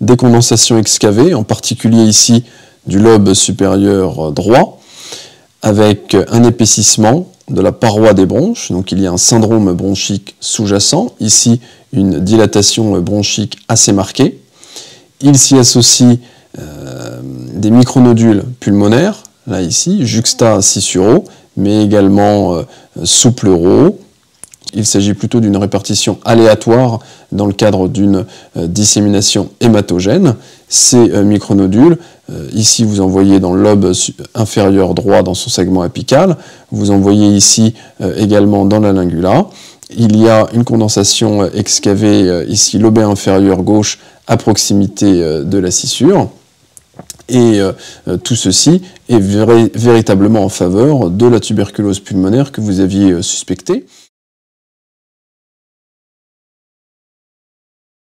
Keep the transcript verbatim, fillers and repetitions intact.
des condensations excavées, en particulier ici du lobe supérieur droit, avec un épaississement de la paroi des bronches. Donc il y a un syndrome bronchique sous-jacent, ici une dilatation bronchique assez marquée. Il s'y associe euh, des micronodules pulmonaires, là ici, juxta-sissuraux, mais également euh, sous-pleuraux. Il s'agit plutôt d'une répartition aléatoire dans le cadre d'une euh, dissémination hématogène. Ces euh, micronodules, euh, ici vous en voyez dans le lobe inférieur droit dans son segment apical, vous en voyez ici euh, également dans la lingula. Il y a une condensation euh, excavée euh, ici lobé inférieur gauche à proximité euh, de la scissure. Et euh, tout ceci est vé- véritablement en faveur de la tuberculose pulmonaire que vous aviez euh, suspectée.